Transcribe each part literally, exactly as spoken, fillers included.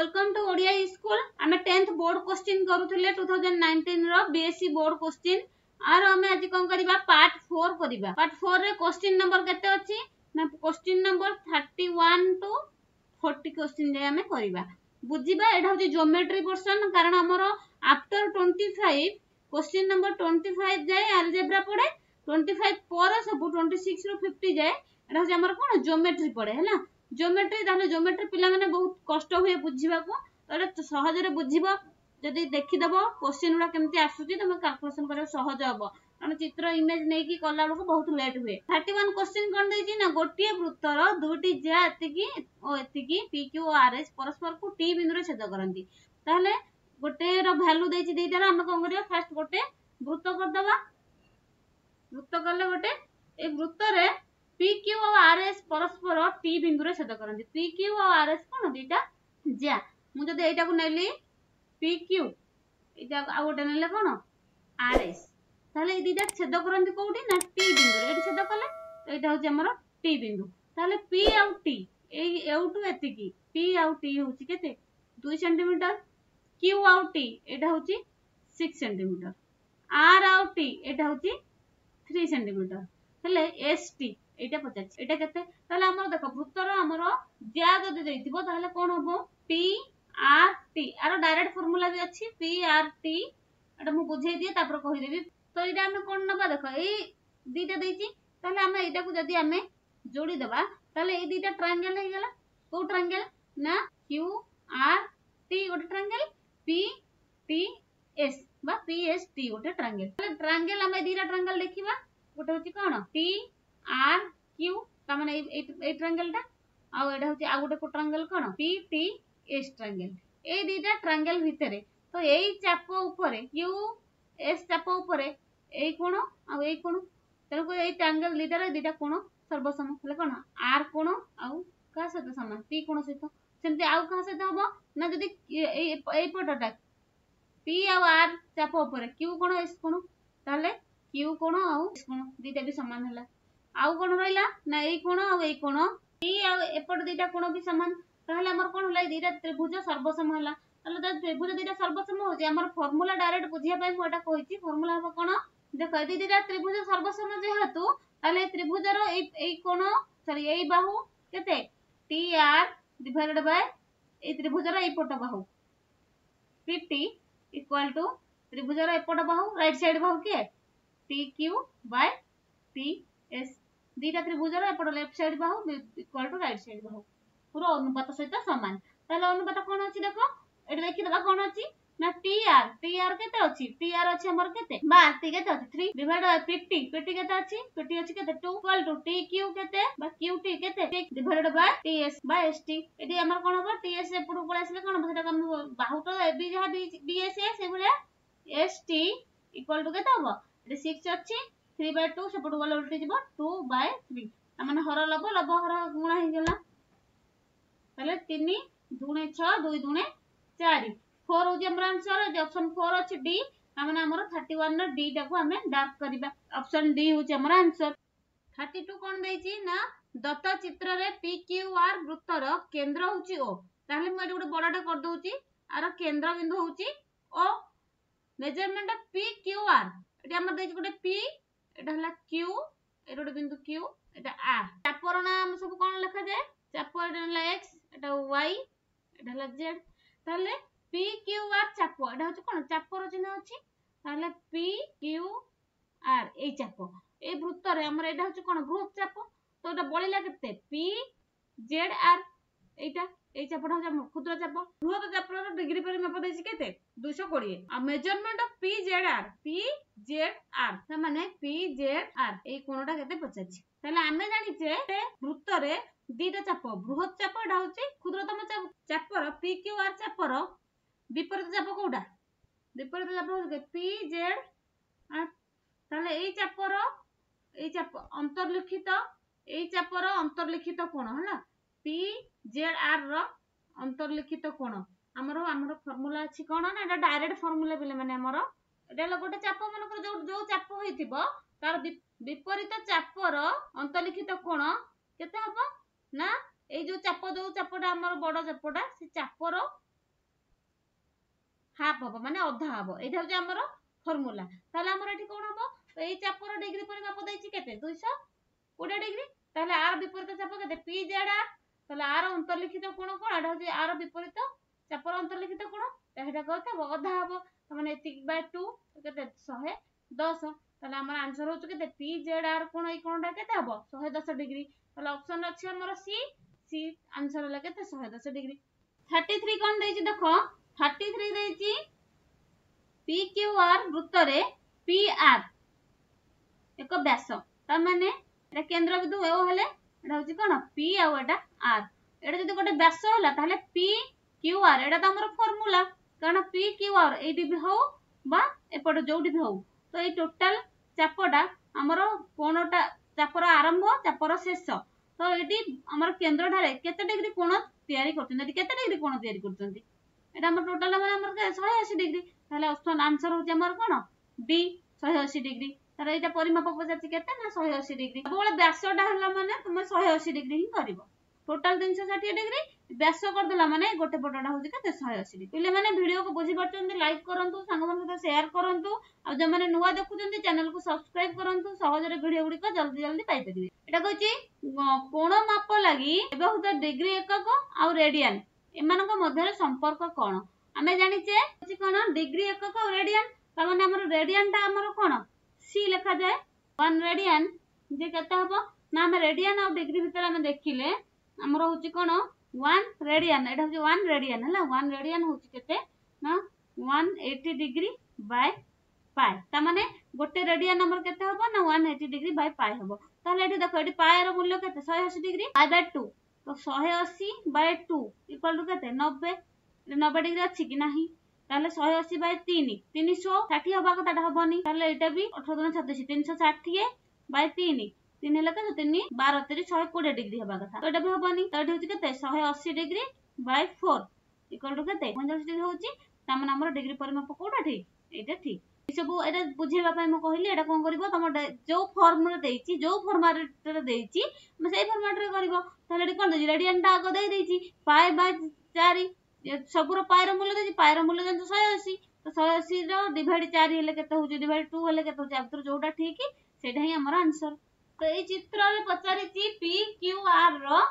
Welcome to Odia school. आमे tenth board question करूथिले two thousand nineteen रो बीएससी बोर्ड क्वेश्चन आर आमे आज कोन करिबा पार्ट फोर करिबा। पार्ट फोर रे क्वेश्चन नंबर केते अछि ना question number thirty one to forty question जे आमे करिबा बुझिबा। एटा होची ज्योमेट्री पोर्शन कारण हमरो after twenty five question number twenty five जाय अलजेब्रा पड़े, ट्वेंटी फाइव पर सब ट्वेंटी सिक्स रो फिफ्टी जाय एटा होची हमर कोन ज्योमेट्री पड़े हैला। ज्योमेट्री ताले ज्योमेट्री पिला माने बहुत कष्ट हुए बुझिबा को, तो सहज रे बुझिबो जदी देखि दबो क्वेश्चन उडा केमती आसुची तमे कैलकुलेशन करे सहज हबो कारण चित्र इमेज नै की कला को बहुत लेट हुए। थर्टी वन क्वेश्चन कोन दैची ना गोटिए वृत्तर दुटी ज्या एतिकी ओ एतिकी पी क्यू आर एस परस्पर को टी बिंदु रे छेद करंती ताले गोटे रो वैल्यू दैची देइता रे हम कोन करियो फर्स्ट गोटे वृत्त कर दबा। वृत्त करले गोटे ए वृत्त रे पी क्यू और आर एस परस्पर टी बिंदु रे छेद करंती। पी क्यू और आर एस कोन दीटा ज्या मु जदि एटा को नेली पी क्यू एटा आ गोटे नेले कोन आर एस ताले ए दीटा छेद करंती कोउठी ना टी बिंदु रे एटी छेद कले तो एटा होची हमर टी बिंदु। ताले पी आउ टी ए एउटू एतिकी पी आउ टी होची केते टू सेंटीमीटर, क्यू आउ टी एटा होची सिक्स सेंटीमीटर, आर आउ टी एटा होची थ्री सेंटीमीटर हेले एस टी एटा पचास एटा केते ताले हमर देखो वृत्तर हमर ज्या जदि देइथिबो ताले कोन हबो पी आर टी आरो डायरेक्ट फार्मूला भी अछि पी आर टी एटा मु बुझाई दिए तापर कहि देबी। तो एटा हम कोन नबा देखो ए दीटा देइची ताले हम एटा को जदि हमें जोड़ी दबा ताले ए दीटा ट्रायंगल हे गेला। को ट्रायंगल ना क्यू आर टी गोटे ट्रायंगल, पी टी एस बा पी एस टी गोटे ट्रायंगल। ताले ट्रायंगल हम दीटा ट्रायंगल देखिबा गोटे होची कोन टी आर क्यू ता माने ए ए ट्रायंगल ता आ एटा होची आ गोटे को ट्रायंगल कोन पी टी एस ट्रायंगल। ए दीटा ट्रायंगल भितरे तो एई चाप ऊपरे क्यू एस चाप ऊपरे एई कोण आ एई कोण तेरे को एई ट्रायंगल दीटा रे दीटा कोण सर्वसम हेले कोन आर कोण आ का सहित समान पी कोण सहित सेमते आ का सहित हबो ना जदी एई एई पटटा पी आ आर चाप ऊपरे क्यू कोण एस कोण ताले क्यू कोण आ एस कोण दीटा भी समान होला। आउ कोन रहिला ना एई कोण आ एई कोण ई आ एपट दीटा कोण भी समान ताहले हमर कोन होला दीटा त्रिभुज सर्वसम होला। ताले द त्रिभुज दीटा सर्वसम हो जे हमर फार्मूला डायरेक्ट बुझिया पय मोटा कहिची फार्मूला हो कोन देखो ए दीटा त्रिभुज सर्वसम जे हेतु ताले त्रिभुज रो एई एई कोण सॉरी एई बाहु केते टी आर डिवाइडेड बाय ए त्रिभुज रो एई पट बाहु पीटी इक्वल टू त्रिभुज रो एपट बाहु राइट साइड बाहु के T Q by T S दीटा त्रिभुज रो एपट लेफ्ट साइड बाहु इक्वल टू राइट साइड बाहु पूरा अनुपात सहित समान। ताले अनुपात कोन अछि देखो एटा देखि दबा कोन अछि ना टी आर टी आर केते अछि टी आर अछि हमर केते बा टी केते अछि three divide by PT PT केते अछि पीटी अछि केते two equal to T Q केते बा क्यू टी केते divided by T S by S T एटी हमर कोन हो टी एस एपुड पळे आसले कोन सेटा हम बाहु तो एबी जहा बी एस ए से बोले एस टी इक्वल टू केते हो एटी सिक्स अछि थ्री बाय टू सेपुड गले उल्टी जिवो टू बाय थ्री माने हर लब लब हर गुणा हे गेला ताले तीन दुणे छह दुई दुणे चार फोर हो जे हमर आंसर जे ऑप्शन फोर अछि डी माने हमर थर्टी वन नो डी टा को हमें डार्क करिबा ऑप्शन डी हो जे हमर आंसर। थर्टी टू कोन दैची ना दत्त चित्र रे पी क्यू आर वृत्तर केंद्र होची ओ ताले म एटा गोटे बडाटा कर दोची आरो केंद्र बिंदु होची O measurement of P Q R एटा हमर दैची गोटे पी एटा हला क्यू एटा गोटे बिंदु क्यू एटा आर चापर नाम सब कोन लिखा जाय चाप एटा हला एक्स एटा वाई एटा हला जेड ताले पी क्यू आर चाप एटा होची कोन चापर चिन्ह अछि ताले पी क्यू आर ए चाप ए वृत्त रे हमर एटा होची कोन बृहत चाप तो एटा बळिला केते पी जेड आर एटा ए चापटा होची हमर क्षुद्र चाप बृहत चाप रो डिग्री पर माप देछि केते टू ट्वेंटी आ measurement of P Z R P Z R त माने पी जेड आर ए कोणटा केते पचाछि ताले हमें जानि जे वृत्त रे दीटा चाप बृहत चाप एटा होची क्षुद्रतम चाप चापर पी क्यू आर चापर विपरीत चाप कोडा विपरीत चाप होची पी जेड आर ताले ए चापर ए चाप अंतर्लिखित ए चापर अंतर्लिखित कोण हला पी जेड आर रो अंतर्लिखित कोण हमरो हमरो फार्मूला अछि कोण ना एटा डायरेक्ट फार्मूला बिले माने हमरो एटा गोटे चाप मन जो जो चाप होइथिबो तार विपरीत चापर अंतर्लिखित कोण केते हबो ना ए जो चाप जो चापटा हमर बड़ चापटा से चापर हाफ हम माने अधा हम एटा होची हमर फॉर्मूला ताले हमर एठी कोन हम तो एई चापर डिग्री परिमाप देछि केते दो सौ बीस डिग्री ताले आर विपरीत चाप केते पी जेड आर ताले आर अंतर्लिखित कोण कोण एटा होची आर विपरीत चापर अंतर्लिखित कोण एटा कहता अधा हम त माने एतिक बाय टू केते एक सौ दस ताले हमर आंसर होची केते पी जेड आर कोण एई कोणटा केते हम एक सौ दस डिग्री ताले ऑप्शन अछि हमर सी सी आंसर होला केते एक सौ दस डिग्री तैंतीस कोन देछि देखो तैंतीस देछि पी क्यू आर वृत्त रे पी आर एक व्यास त माने एटा केंद्र बिंदु ए हेले एटा होची कोन पी आ एटा आर एटा जदी गोटे व्यास होला ताले पी क्यू आर एटा त हमर फार्मूला कारण पी क्यू आर एडी भी हो बा एपट जोडी भी हो तो ए टोटल चापडा हमर कोनटा चापर आरंभ चापर शेष तो एडी हमर केंद्र ढारे केते डिग्री कोण तयारी करछन एडी केते डिग्री कोण तयारी करछन एटा हमर टोटल हमर हमर एक सौ अस्सी डिग्री ताले ऑप्शन आंसर होचे हमर कोन डी एक सौ अस्सी डिग्री तार एटा परिमाप पचाछि केते ना एक सौ अस्सी डिग्री बोले व्यासडा हला माने तुमे एक सौ अस्सी डिग्री ही करबो टोटल तीन सौ साठ डिग्री व्यास कर देला माने गोटे पटडा होची केते एक सौ अस्सी डिग्री पिले माने वीडियो को बुझी परछन लाइक करंतु संग मन सहित शेयर करंतु आ जे माने नुवा देखुचंती चैनल को सब्सक्राइब करंतु सहज रे वीडियो गुडी को जल्दी जल्दी पाई परिबे एटा कहछि कोण माप लागि व्यवहृत डिग्री एकक आ रेडियन एमानक मध्य संपर्क कोन आमे जानिचे होछि कोन डिग्री एकक आ रेडियन त माने हमर रेडियन ता हमर कोन सी लिखा जाए एक रेडियन जे केते हबो ना हम रेडियन आ डिग्री भीतर हम देखिले हमर होछि कोन एक रेडियन एटा होछि एक रेडियन हला एक रेडियन होछि केते ना एक सौ अस्सी डिग्री बाय पाई त माने गोटे रेडियन हमर केते हबो ना एक सौ अस्सी डिग्री बाय पाई हबो ताले एठी देखो एठी पाई रो मूल्य केते एक सौ अस्सी डिग्री पाई बाय टू तो एक सौ अस्सी बाय टू इक्वल टू केते नब्बे नब्बे डिग्री अछि कि नाही ताले एक सौ अस्सी बाय तीन तीन सौ साठ हबा कता हबनी ताले एटा भी अठारह दुनी छत्तीस तीन सौ साठ बाय तीन तीन हेला के तीन बारह तीन एक सौ बीस डिग्री हबा कथा तो एटा भी हबनी तो एटा होची केते एक सौ अस्सी डिग्री बाय चार इक्वल टू केते पैंतालीस डिग्री होची त माने हमर डिग्री परिमाप कोडा ठीक एटा ठीक सब एटा बुझेबा पय म कहली एटा कोन करबो तम जो फॉर्मूला देछि जो फॉर्मेट रे देछि म सेही फॉर्मेट रे करबो ताले एटा कोन देछि रेडियन ता आगो देइ देछि पाई बाय चार सबुर पाई रो मूल्य देछि पाई रो मूल्य जंतु एक सौ अस्सी तो एक सौ अस्सी रो डिवाइड चार हेले केते होछि डिवाइड दो हेले केते होछि आतर जोटा ठीक सेटा ही हमर आंसर तो ए चित्र रे पचारि छि पी क्यू आर रो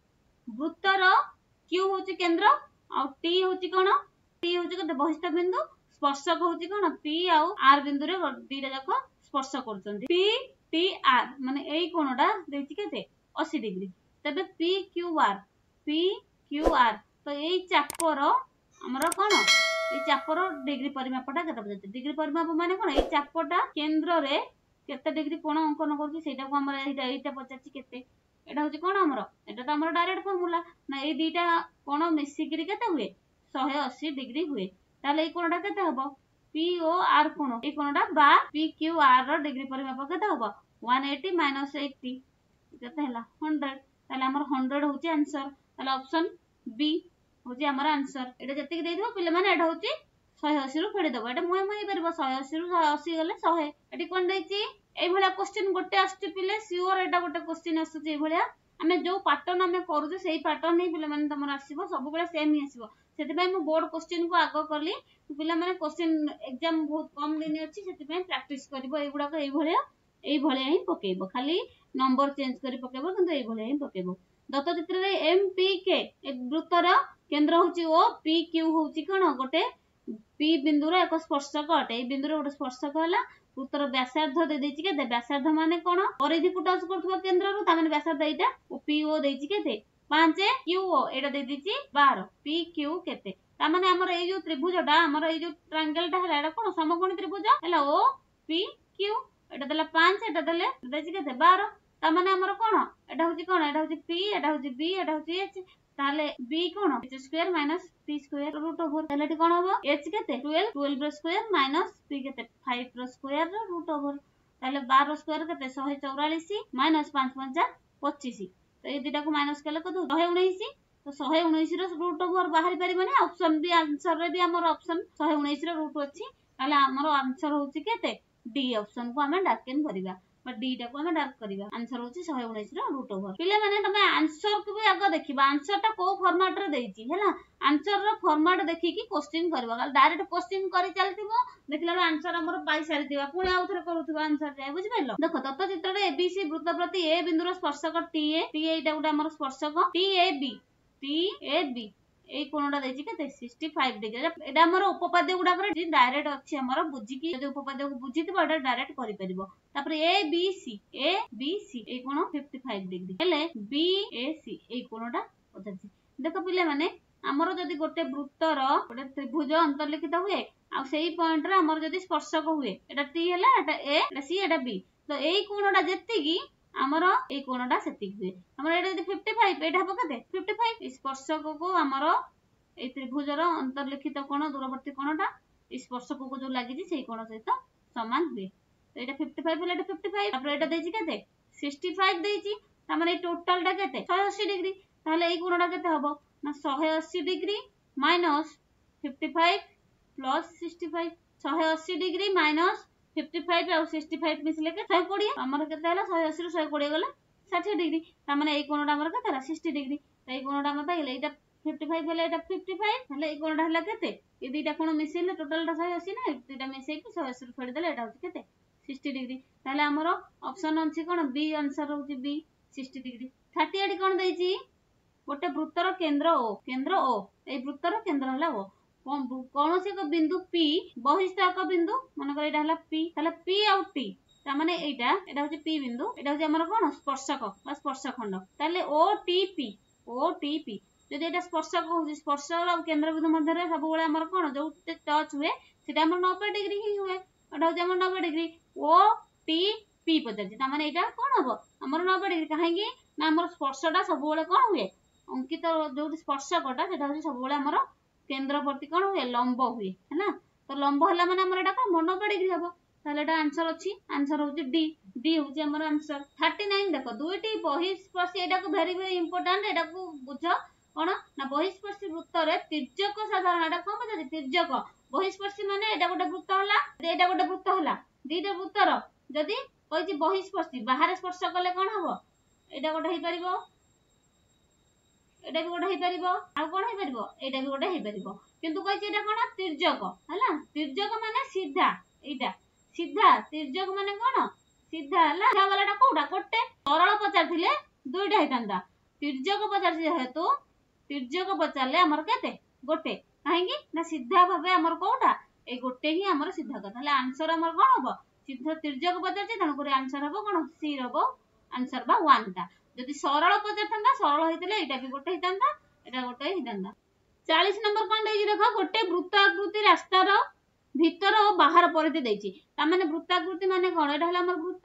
वृत्त रो क्यू होछि केंद्र आ टी होछि कोन टी होछि केते बहिष्ठ बिंदु स्पर्शक होछि कोन पी आ आर बिंदु रे दीटा जाको स्पर्श करछन्ती पी टी आर माने एई कोनटा देछि केते अस्सी डिग्री तबे P Q R P Q R तो एई चापर हमर कोन एई चापर डिग्री परिमापटा केते बजते डिग्री परिमाप माने कोन एई चापटा केंद्र रे केते डिग्री कोन अंकन करछि सेटा को हमर एटा एटा पचाछि केते एटा होछि कोन हमर एटा त हमर डायरेक्ट फार्मूला ना एई दीटा कोन मिसी करी केते हुए एक सौ अस्सी डिग्री हुए ताले एई कोनटा केते हबो पी ओ आर कोन एई कोनटा बा पी क्यू आर रो डिग्री परिमाप केते हबो एक सौ अस्सी माइनस अस्सी केते हला सौ ताले हमर सौ होछि आंसर ताले ऑप्शन बी होछि हमर आंसर एटा जति के देइदो पिले माने एटा होछि एक सौ अस्सी रु फेडी दबो एटा मोय मोय परबो एक सौ अस्सी रु एक सौ अस्सी गले सौ एटी कोन देछि एई भलिया क्वेश्चन गोटे आछी पिले सियोर एटा गोटे क्वेश्चन आछुछि एई भलिया हमें जो पैटर्न हमें करूजे सेही पैटर्न ही पिले माने तमर आसीबो सब बेला सेम ही आसीबो सेति पय म बोर्ड क्वेश्चन को आगो करली पिले माने क्वेश्चन एग्जाम बहुत कम दिन अछि सेति पय प्रैक्टिस करबो एई गुडा को एई भलिया एई भलिया ही पकेबो खाली नंबर चेंज करी पकेबो किंतु एई भलिया ही पकेबो दत्त चित्र रे एम पी के ए वृत्तर केंद्र होछि ओ पी क्यू होछि कोन गोटे पी बिंदु रो एक स्पर्शक अटे ए बिंदु रो गोटे स्पर्शक हला वृत्तर व्यासार्ध दे देछि केते व्यासार्ध माने कोन परिधि को टच करथबो केंद्र रो ता माने व्यासार्ध एटा ओ पी ओ देछि केते पाँच क्यू ओ एटा दे देछि बारह पी क्यू केते ता माने हमर ए जो त्रिभुजटा हमर ए जो ट्रायंगल टा हला एटा कोन समकोणी त्रिभुज हला ओ पी क्यू एटा देला पाँच एटा देले देछि केते बारह ता माने हमर कोन एटा होछि कोन एटा होछि पी एटा होछि बी एटा होछि एच ताले बी कोन h square minus p square root over ताले एटी कोन होबो h केते बारह बारह रो स्क्वायर माइनस p केते पाँच रो स्क्वायर रूट ओवर ताले बारह स्क्वायर केते एक सौ चौवालीस माइनस पाँच पाँच पच्चीस तो ए दिटा को माइनस केले कत एक सौ उन्नीस तो एक सौ उन्नीस रो रूट ओवर बाहरी परिबने ऑप्शन बी आंसर रे भी हमर ऑप्शन एक सौ उन्नीस रो रूट अछि ताले हमर आंसर होछि केते डी ऑप्शन को हमें डाकेन करिबा डी टाको हम डार्क करिवा आंसर होची one nineteen रो रूट ओवर पिले माने तमे आंसर को भी आगो देखिबा आंसर टा को फॉर्मेट रे देइची हैला आंसर रो फॉर्मेट देखि कि क्वेश्चन करबा डायरेक्ट क्वेश्चन करि चलतिबो देखला आंसर हमर पाई सारितिबा पुणी आउ थरे करूतिबा आंसर जाय बुझि पाइलो देखो तत्व चित्र रे एबीसी वृत्त प्रति ए बिंदु रो स्पर्शक टीए टीए एटा गुडा हमर स्पर्शक टीएबी टीएबी ए कोणटा देछि केते sixty-five डिग्री एटा हमर उपपाद्य गुडा करे डायरेक्ट अछि हमर बुझि कि जदि उपपाद्य को बुझितिबो एटा डायरेक्ट करि परिबो तापर A B C A B C ए कोण fifty-five डिग्री हेले बी ए सी ए कोणटा पचासी देखो पिले माने हमर जदि गोटे वृत्तर गोटे त्रिभुज अंतर्लिखित हुए आ सेही पॉइंट रे हमर जदि स्पर्शक हुए एटा टी हैला एटा ए एटा सी एटा बी तो एई कोणटा जेतिकी हमर ए कोणटा सेतिक हुए हमर एटा जदि fifty-five एटा हबो केते fifty-five स्पर्शक को हमर ए त्रिभुजर अंतर्लिखित कोण दूरवर्ती कोणटा स्पर्शक को जो लागि छि सेही कोण सहित समान हुए तो एटा fifty-five बोले एटा fifty-five तापर एटा देछि केते sixty-five देछि तामाने टोटल टा केते one eighty डिग्री ताले एई कोणटा केते हबो ना one eighty degree minus fifty-five plus sixty-five one eighty degree minus fifty-five और sixty-five मिसले के one twenty हमर केते हला one eighty रो one twenty गले sixty डिग्री तामाने एई कोणटा हमर केते हला sixty डिग्री एई कोणटा हम पाइले एटा fifty-five हले एटा fifty-five हले एई कोणटा हला केते ए दुईटा कोण मिसेले टोटल टा one eighty ना दुईटा मिसे कि one eighty रो छोड़ी देले एटा होची केते sixty डिग्री ताले हमर ऑप्शन अछि कोन बी आंसर होची बी sixty डिग्री thirty-eight कोन देइची गोटे वृत्तर केंद्र ओ केंद्र ओ ए वृत्तर केंद्र हला ओ कोन से को बिंदु P बहिस्थ एक बिंदु मन कर एटा हला P ताले P आउ T ता माने एटा एटा होची P बिंदु एटा होची हमर कोन स्पर्शक बा स्पर्शखंड ताले O T P O T P जदि एटा स्पर्शक होची स्पर्शक और केंद्र बिंदु मध्य रे सब बेले हमर कोन जो टच हुए सेटा हमर ninety डिग्री ही हुए एटा होची हमर ninety degree O T P पचासी ता माने एटा कोन हबो हमर ninety डिग्री काहे कि ना हमर स्पर्शटा सब बेले कोन हुए अंकित जो स्पर्शकटा सेटा होची सब बेले हमर केंद्र प्रति कोन हुए लंब हुए है ना तो लंब हला माने हमर एटा कोन ninety डिग्री हबो ताले एटा आंसर अछि आंसर होची डी डी होची हमर आंसर thirty-nine देखो दुईटी बहिस्पर्शी एटा को वेरी वेरी इंपोर्टेंट एटा को बुझो कोन ना बहिस्पर्शी वृत्त रे तिर्यक साधारण एटा कोन बजै तिर्यक बहिस्पर्शी माने एटा गोटे वृत्त हला एटा गोटे वृत्त हला दीटा वृत्तर जदि कहिछि बहिस्पर्शी बाहर स्पर्श कले कोन हबो एटा गोटे हेइ परिबो एटा भी गोटे हेइ परिबो आ कोन हेइ परिबो एटा भी गोटे हेइ परिबो किंतु कहिछि एटा कोन तिर्यक हला तिर्यक माने सीधा एटा सीधा तिर्यक माने कोन सीधा हला सीधा वालाटा कोडा कोटे सरल पचारथिले दुईटा हेतांदा तिर्यक पचारछि हेतु तिर्यक पचारले हमर केते गोटे काहेकि ना सीधा भाबे हमर कोडा ए गोटे ही हमर सीधा कथा हला आंसर हमर कोन हबो सीधा तिर्यक पचारछि तन करे आंसर हबो कोन सी हबो आंसर बा one टा जदि सरल पचारथंदा सरल हेतिले एटा भी गोटे हेतांदा एटा गोटे हेतांदा forty नंबर कोन देछि देखो गोटे वृत्ताकृति रास्ता रो भीतर और बाहर परिधि देछि ता माने वृत्ताकृति माने कोन एटा हला हमर वृत्त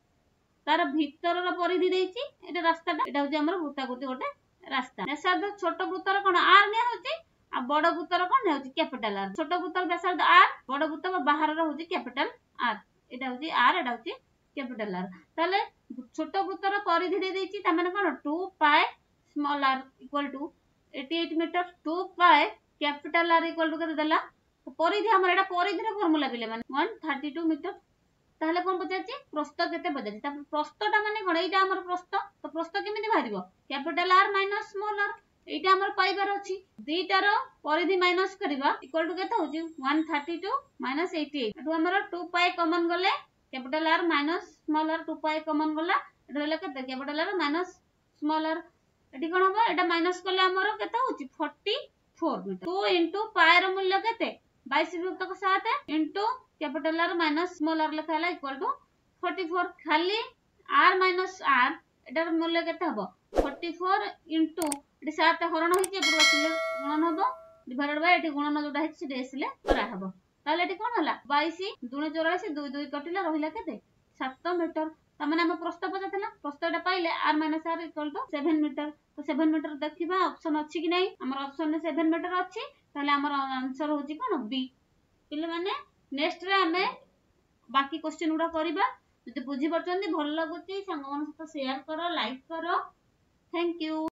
तार भीतर रो परिधि देछि एटा रास्ताटा एटा होछि हमर वृत्ताकृति गोटे रास्ता व्यासार्ध छोट वृत्तर कोन r ने होछि आ बड़ वृत्तर कोन होछि कैपिटल r छोट वृत्तर व्यासार्ध r बड़ वृत्तर बाहर रो होछि कैपिटल r एटा होछि r एटा होछि कैपिटल r ताले छोट वृत्तर परिधि दे देछि ता माने कोन two pi small r equal to eighty-eight metre two pi capital r equal to केते देला तो परिधि हमर एटा परिधि रो फार्मूला बिले माने one thirty-two मीटर ताहले कोन पचाछि प्रस्थ केते पचाछि ता प्रस्थटा माने कोन एटा हमर प्रस्थ तो प्रस्थ केमिति बाहरिबो capital r minus small r एटा हमर पाइबार अछि दुईटार परिधि माइनस करबा इक्वल टू केते होछि one thirty-two माइनस eighty-eight एटु हमर two pi कॉमन गले capital r minus small r two pi common गला एटु हला केते capital r minus small r एटी कोन हबो एटा माइनस करले हमर केते होछि forty-four metre two into pi रो मूल्य केते twenty विभक्त को सात into capital R minus small r लिखा हला इक्वल टू forty-four खाली r माइनस r एटार मूल्य केते हबो forty-four into एटी सात हरण होइछि एपुर असले गुणन हबो डिवाइडेड बाय एटी गुणन जोटा हेछि देसले करा हबो ताले एटी कोन हला twenty two चौरासी two two कटिला रहिला केते seven मीटर त माने हम प्रस्थ पचाथला प्रस्थटा पाइले r माइनस r equal to seven metre तो seven मीटर देखिबा ऑप्शन अछि कि नै हमर ऑप्शन में seven मीटर अछि ताले हमर आंसर होछि कोन बी पिले माने नेक्स्ट रे हमें बाकी क्वेश्चन उडा करिबा जदि बुझी परछन्ती भल लागुची संग मन सहित शेयर करो लाइक करो थैंक यू।